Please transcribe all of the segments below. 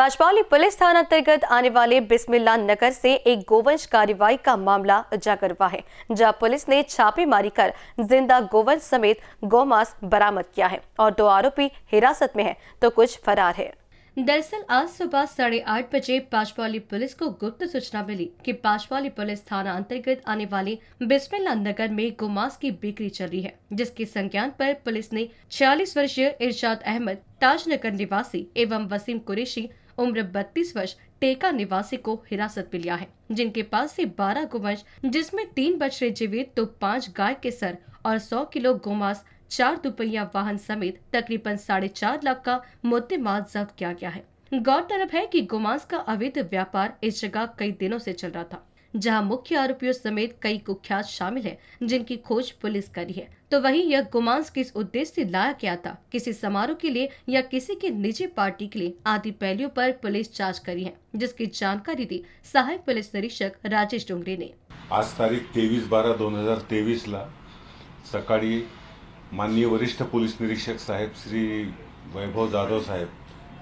Panchpaoli police थाना अंतर्गत आने वाले बिस्मिल्लाह नगर से एक गोवंश कार्रवाई का मामला उजागर हुआ है, जहां पुलिस ने छापेमारी कर जिंदा गोवंश समेत गौमांस बरामद किया है और 2 आरोपी हिरासत में हैं तो कुछ फरार है। दरअसल आज सुबह 8:30 बजे पांचपावली पुलिस को गुप्त सूचना मिली कि पांचपावली पुलिस थाना अंतर्गत आने वाले बिस्मिल्लाह नगर में गोमांस की बिक्री चल रही है, जिसके संज्ञान पर पुलिस ने 46 वर्षीय इरशाद अहमद ताजनगर निवासी एवं वसीम कुरैशी उम्र 32 वर्ष टेका निवासी को हिरासत में लिया है, जिनके पास से 12 गोवंश जिसमें 3 बछड़े जीवित तो 5 गाय के सर और 100 किलो गोमांस 4 दुपहिया वाहन समेत तकरीबन 4.5 लाख का मुद्देमाल जब्त किया गया है। गौरतलब है कि गोमांस का अवैध व्यापार इस जगह कई दिनों से चल रहा था, जहां मुख्य आरोपियों समेत कई कुख्यात शामिल हैं, जिनकी खोज पुलिस करी है। तो वहीं यह गोमांस किस उद्देश्य से लाया गया था, किसी समारोह के लिए या किसी के निजी पार्टी के लिए आदि पहलुओं पर पुलिस जाँच करी है, जिसकी जानकारी दी सहायक पुलिस निरीक्षक राजेश डोंगरे ने। आज तारीख 23/12/2023 ला सकाळी माननीय वरिष्ठ पोलीस निरीक्षक साहेब श्री वैभव जाधव साहेब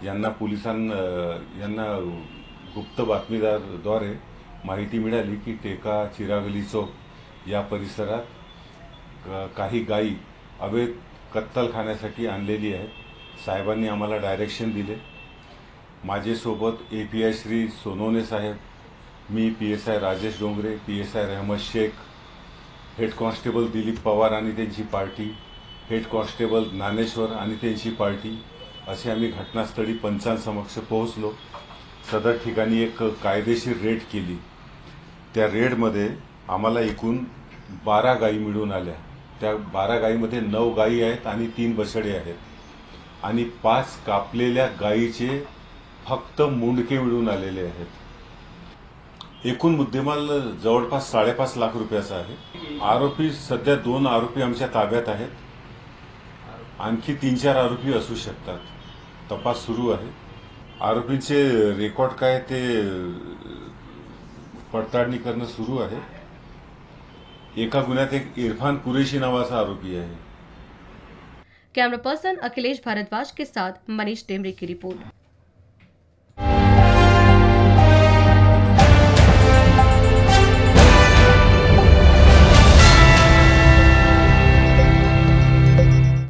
यांना गुप्त बातमीदाराद्वारे माहिती मिळाली की टेका चिरागली चौक या परिसरात काही गायी अवैध कत्तलखान्यासाठी आणलेली आहेत। साहेबांनी आम्हाला डायरेक्शन दिले। माझ्यासोबत API श्री सोनवणे साहेब, मी PSI Rajesh Dongre, PSI Rahmat Shaikh, head constable Dilip Pawar आणि त्यांची पार्टी, हेड कॉन्स्टेबल ज्ञानेश्वर आणि त्यांची पार्टी असे आम्ही घटनास्थळी पंचांसमक्ष पोहोचलो। सदर ठिकाणी एक कायदेशीर रेड केली। त्या रेडमध्ये आम्हाला एकूण 12 गायी मिळून आल्या। त्या 12 गायीमध्ये 9 गायी आहेत आणि 3 बछडे आहेत आणि 5 कापलेल्या गायीचे फक्त मुंडके मिळून आलेले आहेत। एकूण मुद्देमाल जवळपास 5.5 लाख रुपयाचा आहे। आरोपी सध्या 2 आरोपी आमच्या ताब्यात आहेत। आणखी 3-4 आरोपी असू शकतात। तपास सुरू आहे। आरोपींचे रेकॉर्ड काय ते पडताळणी करणं सुरू आहे। एका गुन्ह्यात एक इरफान कुरैशी नावाचा आरोपी आहे। कैमरा पर्सन अखिलेश भारद्वाज के साथ मनीष टेमरे की रिपोर्ट।